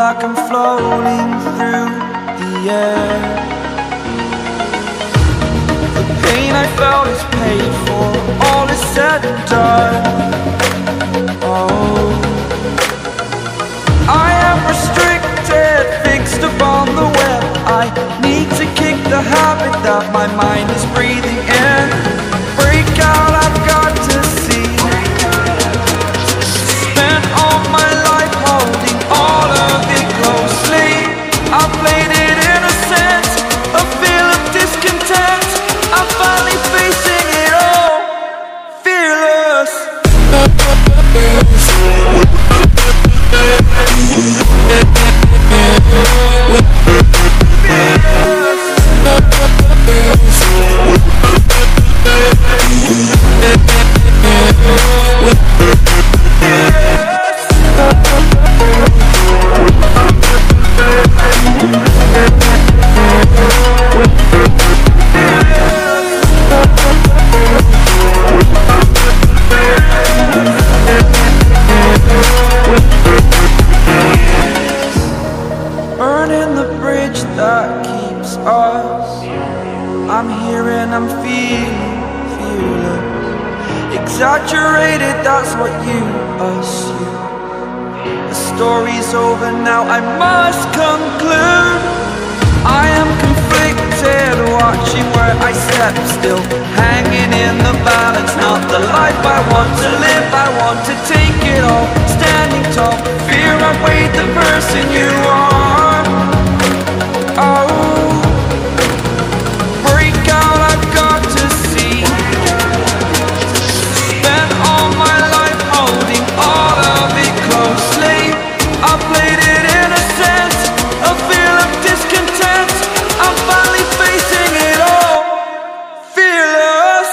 like I'm floating through the air. The pain I felt is paid for, all is said and done. Oh, I am restricted, fixed upon the web. I need to kick the habit that my mind is breathing in. Break out, I've got to see. Spent all my life holding all of it closely. I played it innocent, a feel of discontent. I'm finally facing it all, fearless. Burning the bridge that keeps us. I'm here and I'm feeling fearless. Exaggerated, that's what you assume. The story's over now, I must conclude. I am conflicted, watching where I step still, hanging in the balance. Not the life I want to live, I want to take it all. Standing tall, fear outweighed the person you are. Oh, break out, I've got to see. Spent all my life holding all of it closely. I played it innocent, a feel of discontent. I'm finally facing it all, fearless.